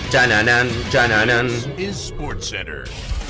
Chananan, chananan. Is SportsCenter.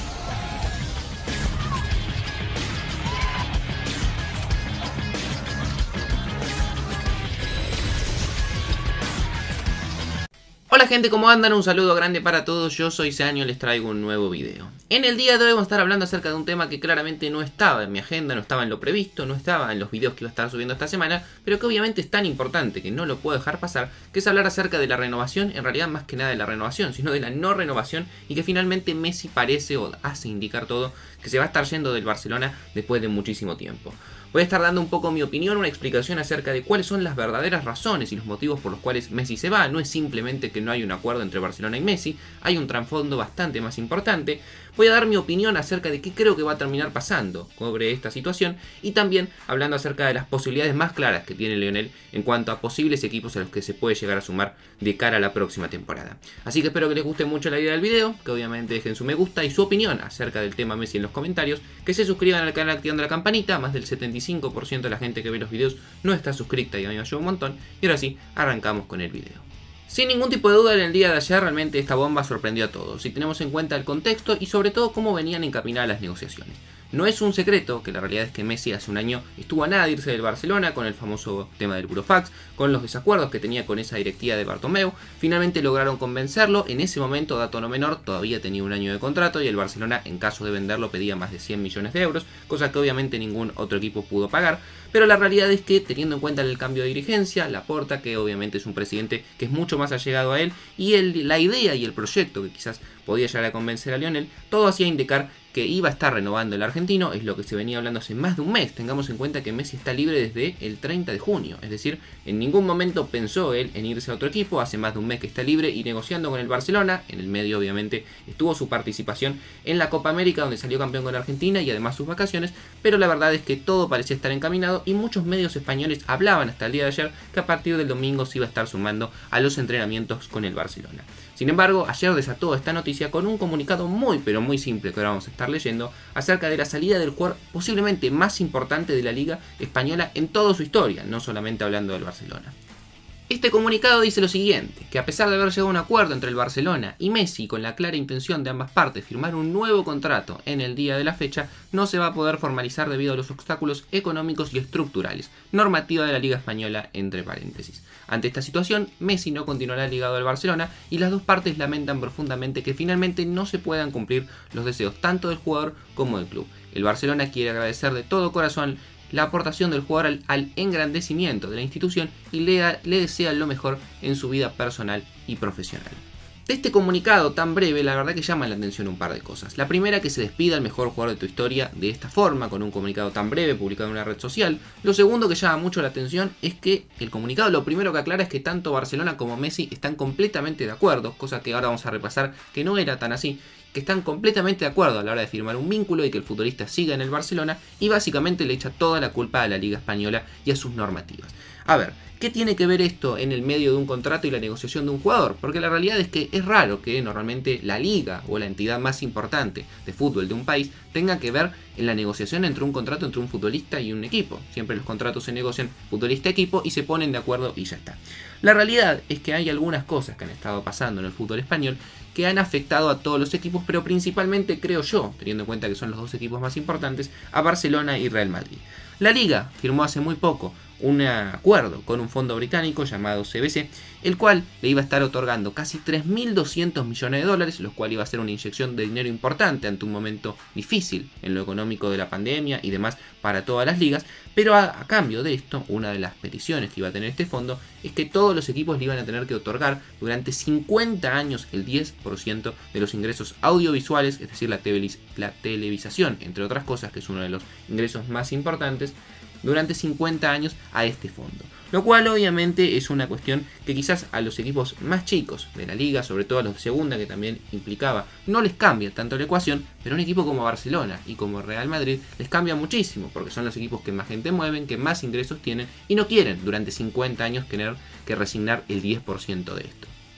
Hola gente, ¿cómo andan? Un saludo grande para todos, yo soy Seaño y les traigo un nuevo video. En el día de hoy vamos a estar hablando acerca de un tema que claramente no estaba en mi agenda, no estaba en lo previsto, no estaba en los videos que iba a estar subiendo esta semana, pero que obviamente es tan importante que no lo puedo dejar pasar, que es hablar acerca de la renovación, en realidad más que nada de la renovación, sino de la no renovación, y que finalmente Messi parece o hace indicar todo que se va a estar yendo del Barcelona después de muchísimo tiempo. Voy a estar dando un poco mi opinión, una explicación acerca de cuáles son las verdaderas razones y los motivos por los cuales Messi se va. No es simplemente que no hay un acuerdo entre Barcelona y Messi, hay un trasfondo bastante más importante. Voy a dar mi opinión acerca de qué creo que va a terminar pasando sobre esta situación y también hablando acerca de las posibilidades más claras que tiene Lionel en cuanto a posibles equipos a los que se puede llegar a sumar de cara a la próxima temporada. Así que espero que les guste mucho la idea del video, que obviamente dejen su me gusta y su opinión acerca del tema Messi en los comentarios, que se suscriban al canal activando la campanita, más del 75% de la gente que ve los videos no está suscrita y a mí me ayuda un montón. Y ahora sí, arrancamos con el video. Sin ningún tipo de duda, en el día de ayer realmente esta bomba sorprendió a todos, si tenemos en cuenta el contexto y sobre todo cómo venían encaminadas las negociaciones. No es un secreto que la realidad es que Messi hace un año estuvo a nada de irse del Barcelona con el famoso tema del Burofax, con los desacuerdos que tenía con esa directiva de Bartomeu. Finalmente lograron convencerlo, en ese momento, dato no menor, todavía tenía un año de contrato y el Barcelona en caso de venderlo pedía más de 100 millones de euros, cosa que obviamente ningún otro equipo pudo pagar. Pero la realidad es que, teniendo en cuenta el cambio de dirigencia, Laporta, que obviamente es un presidente que es mucho más allegado a él, y la idea y el proyecto que quizás podía llegar a convencer a Lionel, todo hacía indicar que iba a estar renovando el argentino, es lo que se venía hablando hace más de un mes. Tengamos en cuenta que Messi está libre desde el 30 de junio, es decir, en ningún momento pensó él en irse a otro equipo, hace más de un mes que está libre y negociando con el Barcelona. En el medio obviamente estuvo su participación en la Copa América donde salió campeón con Argentina y además sus vacaciones, pero la verdad es que todo parecía estar encaminado y muchos medios españoles hablaban hasta el día de ayer que a partir del domingo se iba a estar sumando a los entrenamientos con el Barcelona. Sin embargo, ayer desató esta noticia con un comunicado muy pero muy simple que ahora vamos a estar leyendo acerca de la salida del jugador posiblemente más importante de la Liga Española en toda su historia, no solamente hablando del Barcelona. Este comunicado dice lo siguiente, que a pesar de haber llegado a un acuerdo entre el Barcelona y Messi con la clara intención de ambas partes firmar un nuevo contrato en el día de la fecha, no se va a poder formalizar debido a los obstáculos económicos y estructurales, normativa de la Liga Española entre paréntesis. Ante esta situación, Messi no continuará ligado al Barcelona y las dos partes lamentan profundamente que finalmente no se puedan cumplir los deseos tanto del jugador como del club. El Barcelona quiere agradecer de todo corazón la aportación del jugador al engrandecimiento de la institución y le desea lo mejor en su vida personal y profesional. De este comunicado tan breve, la verdad que llama la atención un par de cosas. La primera, que se despida el mejor jugador de tu historia de esta forma, con un comunicado tan breve publicado en una red social. Lo segundo que llama mucho la atención es que el comunicado lo primero que aclara es que tanto Barcelona como Messi están completamente de acuerdo, cosa que ahora vamos a repasar que no era tan así, que están completamente de acuerdo a la hora de firmar un vínculo y que el futbolista siga en el Barcelona, y básicamente le echa toda la culpa a la Liga Española y a sus normativas. A ver, ¿qué tiene que ver esto en el medio de un contrato y la negociación de un jugador? Porque la realidad es que es raro que normalmente la liga o la entidad más importante de fútbol de un país tenga que ver en la negociación entre un contrato entre un futbolista y un equipo. Siempre los contratos se negocian futbolista-equipo y se ponen de acuerdo y ya está. La realidad es que hay algunas cosas que han estado pasando en el fútbol español que han afectado a todos los equipos, pero principalmente, creo yo, teniendo en cuenta que son los dos equipos más importantes, a Barcelona y Real Madrid. La Liga firmó hace muy poco un acuerdo con un fondo británico llamado CVC, el cual le iba a estar otorgando casi 3.200 millones de dólares, lo cual iba a ser una inyección de dinero importante ante un momento difícil en lo económico de la pandemia y demás para todas las ligas, pero a cambio de esto, una de las peticiones que iba a tener este fondo es que todos los equipos le iban a tener que otorgar durante 50 años el 10% de los ingresos audiovisuales, es decir, la televisación, entre otras cosas, que es uno de los ingresos más importantes, durante 50 años a este fondo. Lo cual obviamente es una cuestión que quizás a los equipos más chicos de la liga, sobre todo a los de segunda, que también implicaba, no les cambia tanto la ecuación, pero un equipo como Barcelona y como Real Madrid les cambia muchísimo, porque son los equipos que más gente mueven, que más ingresos tienen y no quieren durante 50 años tener que resignar el 10% de esto.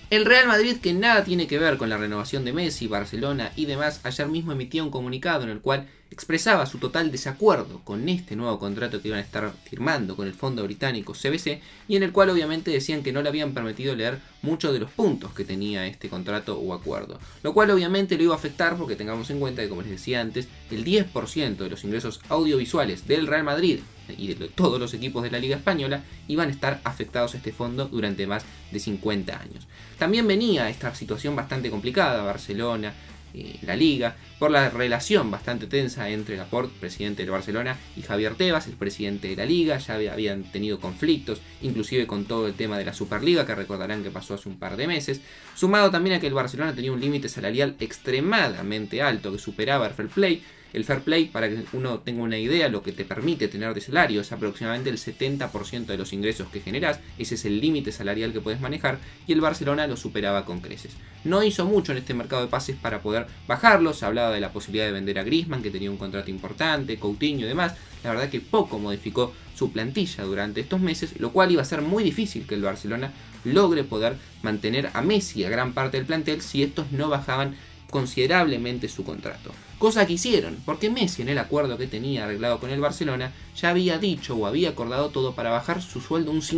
El Real Madrid, que nada tiene que ver con la renovación de Messi, Barcelona y demás, ayer mismo emitía un comunicado en el cual expresaba su total desacuerdo con este nuevo contrato que iban a estar firmando con el fondo británico CVC, y en el cual obviamente decían que no le habían permitido leer muchos de los puntos que tenía este contrato o acuerdo, lo cual obviamente lo iba a afectar porque tengamos en cuenta que, como les decía antes, el 10% de los ingresos audiovisuales del Real Madrid y de todos los equipos de la Liga Española iban a estar afectados a este fondo durante más de 50 años. También venía esta situación bastante complicada, Barcelona, la Liga, por la relación bastante tensa entre Laporte, presidente de Barcelona, y Javier Tebas, el presidente de la Liga. Ya habían tenido conflictos, inclusive con todo el tema de la Superliga, que recordarán que pasó hace un par de meses, sumado también a que el Barcelona tenía un límite salarial extremadamente alto que superaba el fair play. El fair play, para que uno tenga una idea, lo que te permite tener de salario es aproximadamente el 70% de los ingresos que generás. Ese es el límite salarial que puedes manejar, y el Barcelona lo superaba con creces. No hizo mucho en este mercado de pases para poder bajarlo. Se hablaba de la posibilidad de vender a Griezmann, que tenía un contrato importante, Coutinho y demás. La verdad que poco modificó su plantilla durante estos meses, lo cual iba a ser muy difícil que el Barcelona logre poder mantener a Messi, a gran parte del plantel, si estos no bajaban considerablemente su contrato. Cosa que hicieron, porque Messi, en el acuerdo que tenía arreglado con el Barcelona, ya había dicho o había acordado todo para bajar su sueldo un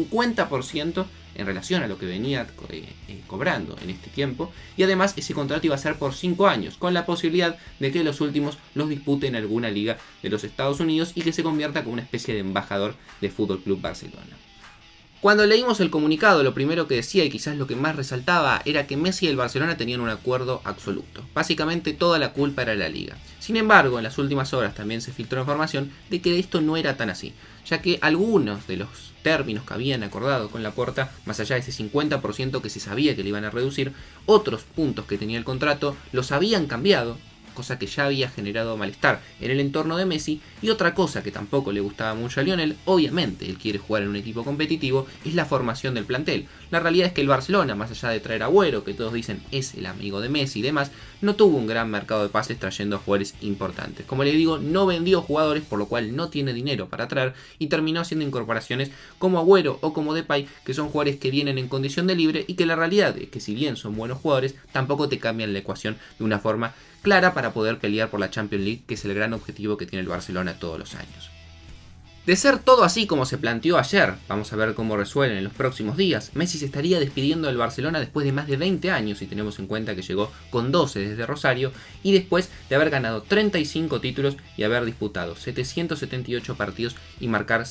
50% en relación a lo que venía cobrando en este tiempo, y además ese contrato iba a ser por 5 años, con la posibilidad de que los últimos los dispute en alguna liga de los Estados Unidos y que se convierta como una especie de embajador de Fútbol Club Barcelona. Cuando leímos el comunicado, lo primero que decía, y quizás lo que más resaltaba, era que Messi y el Barcelona tenían un acuerdo absoluto. Básicamente toda la culpa era de la Liga. Sin embargo, en las últimas horas también se filtró información de que esto no era tan así, ya que algunos de los términos que habían acordado con Laporta, más allá de ese 50% que se sabía que le iban a reducir, otros puntos que tenía el contrato los habían cambiado, cosa que ya había generado malestar en el entorno de Messi. Y otra cosa que tampoco le gustaba mucho a Lionel, obviamente él quiere jugar en un equipo competitivo, es la formación del plantel. La realidad es que el Barcelona, más allá de traer a Agüero, que todos dicen es el amigo de Messi y demás, no tuvo un gran mercado de pases trayendo a jugadores importantes. Como les digo, no vendió jugadores, por lo cual no tiene dinero para traer, y terminó haciendo incorporaciones como Agüero o como Depay, que son jugadores que vienen en condición de libre, y que la realidad es que, si bien son buenos jugadores, tampoco te cambian la ecuación de una forma clara para poder pelear por la Champions League, que es el gran objetivo que tiene el Barcelona todos los años. De ser todo así como se planteó ayer, vamos a ver cómo resuelven en los próximos días, Messi se estaría despidiendo del Barcelona después de más de 20 años, si tenemos en cuenta que llegó con 12 desde Rosario, y después de haber ganado 35 títulos y haber disputado 778 partidos y marcar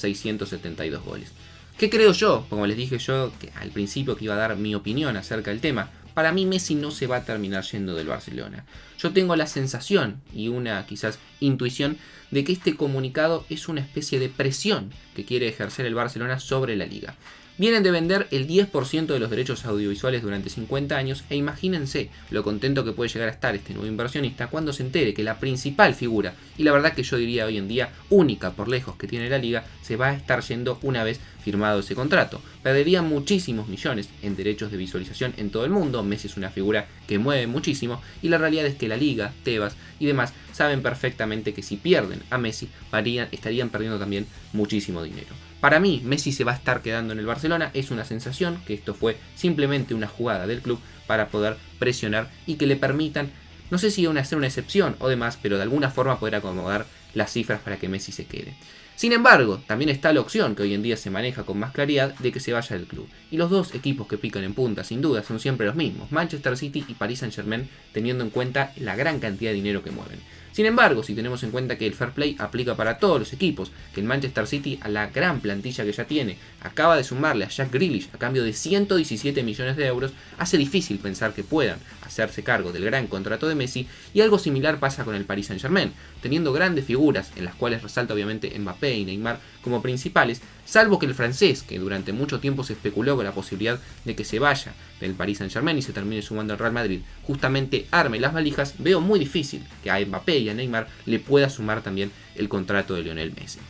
672 goles. ¿Qué creo yo? Como les dije yo que al principio, que iba a dar mi opinión acerca del tema. Para mí Messi no se va a terminar yendo del Barcelona. Yo tengo la sensación y una quizás intuición de que este comunicado es una especie de presión que quiere ejercer el Barcelona sobre la Liga. Vienen de vender el 10% de los derechos audiovisuales durante 50 años, e imagínense lo contento que puede llegar a estar este nuevo inversionista cuando se entere que la principal figura, y la verdad que yo diría hoy en día única por lejos que tiene la Liga, se va a estar yendo una vez firmado ese contrato. Perdería muchísimos millones en derechos de visualización en todo el mundo. Messi es una figura que mueve muchísimo, y la realidad es que la Liga, Tebas y demás saben perfectamente que si pierden a Messi estarían perdiendo también muchísimo dinero. Para mí, Messi se va a estar quedando en el Barcelona. Es una sensación que esto fue simplemente una jugada del club para poder presionar y que le permitan, no sé si hacer una excepción o demás, pero de alguna forma poder acomodar las cifras para que Messi se quede. Sin embargo, también está la opción, que hoy en día se maneja con más claridad, de que se vaya del club. Y los dos equipos que pican en punta, sin duda, son siempre los mismos: Manchester City y Paris Saint-Germain, teniendo en cuenta la gran cantidad de dinero que mueven. Sin embargo, si tenemos en cuenta que el fair play aplica para todos los equipos, que el Manchester City, a la gran plantilla que ya tiene, acaba de sumarle a Jack Grealish a cambio de 117 millones de euros, hace difícil pensar que puedan hacerse cargo del gran contrato de Messi. Y algo similar pasa con el Paris Saint-Germain, teniendo grandes figuras, en las cuales resalta obviamente Mbappé y Neymar como principales, salvo que el francés, que durante mucho tiempo se especuló con la posibilidad de que se vaya del Paris Saint-Germain y se termine sumando al Real Madrid, justamente arme las valijas, veo muy difícil que a Mbappé y a Neymar le pueda sumar también el contrato de Lionel Messi.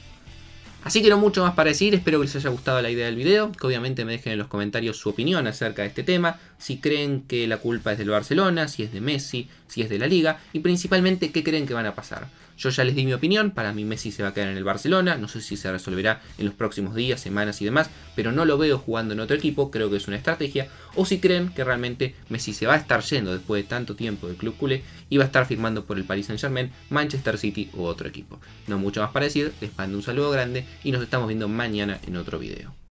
Así que no mucho más para decir, espero que les haya gustado la idea del video, que obviamente me dejen en los comentarios su opinión acerca de este tema, si creen que la culpa es del Barcelona, si es de Messi, si es de la Liga, y principalmente qué creen que van a pasar. Yo ya les di mi opinión, para mí Messi se va a quedar en el Barcelona, no sé si se resolverá en los próximos días, semanas y demás, pero no lo veo jugando en otro equipo, creo que es una estrategia, o si creen que realmente Messi se va a estar yendo después de tanto tiempo del club culé y va a estar firmando por el Paris Saint-Germain, Manchester City u otro equipo. No mucho más para decir, les mando un saludo grande y nos estamos viendo mañana en otro video.